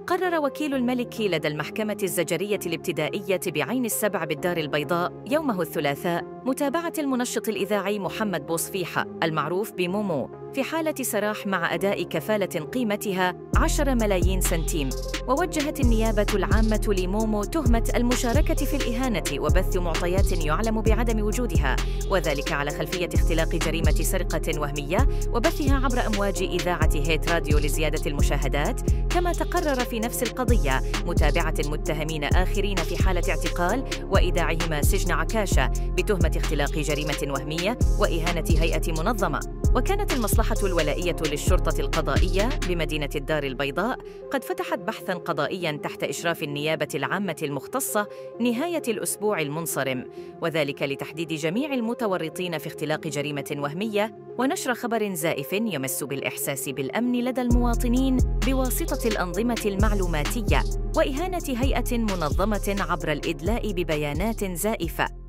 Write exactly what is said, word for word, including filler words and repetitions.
قرر وكيل الملك لدى المحكمة الزجرية الابتدائية بعين السبع بالدار البيضاء يومه الثلاثاء متابعة المنشط الإذاعي محمد بوصفيحة المعروف بمومو في حالة سراح مع أداء كفالة قيمتها عشرة ملايين سنتيم. ووجهت النيابة العامة لمومو تهمة المشاركة في الإهانة وبث معطيات يعلم بعدم وجودها، وذلك على خلفية اختلاق جريمة سرقة وهمية وبثها عبر أمواج إذاعة هيت راديو لزيادة المشاهدات. كما تقرر في نفس القضية متابعة المتهمين آخرين في حالة اعتقال وإيداعهما سجن عكاشة بتهمة اختلاق جريمة وهمية وإهانة هيئة منظمة. وكانت المصلحة الولائية للشرطة القضائية بمدينة الدار البيضاء قد فتحت بحثاً قضائياً تحت إشراف النيابة العامة المختصة نهاية الأسبوع المنصرم، وذلك لتحديد جميع المتورطين في اختلاق جريمة وهمية ونشر خبر زائف يمس بالإحساس بالأمن لدى المواطنين بواسطة الأنظمة المعلوماتية وإهانة هيئة منظمة عبر الإدلاء ببيانات زائفة.